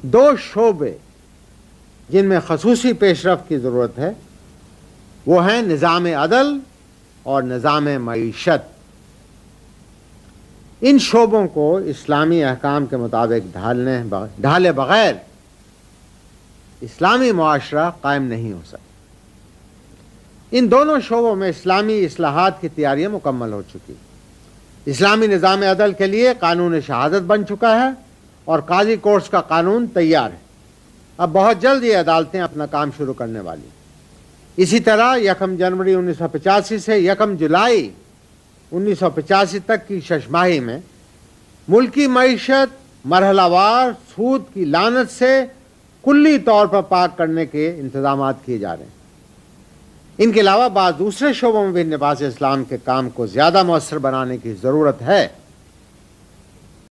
दो शोबे जिनमें खसूसी पेशरफ्त की ज़रूरत है वो हैं निज़ाम अदल और निज़ाम मईशत। इन शोबों को इस्लामी अहकाम के मुताबिक ढाले बग़ैर इस्लामी मुआशरा कायम नहीं हो सकता। इन दोनों शोबों में इस्लामी इस्लाहात की तैयारियाँ मुकम्मल हो चुकी। इस्लामी निज़ाम अदल के लिए कानून शहादत बन चुका है और काजी कोर्ट्स का कानून तैयार है। अब बहुत जल्द ये अदालतें अपना काम शुरू करने वाली। इसी तरह 1 जनवरी 1985 से 1 जुलाई 1985 तक की शशमाही में मुल्की मईशत मरहलावार सूद की लानत से कुल्ली तौर पर पाक करने के इंतजाम किए जा रहे हैं। इनके अलावा बाद दूसरे शोबों में भी नवाज़ इस्लाम के काम को ज़्यादा मौसर बनाने की ज़रूरत है।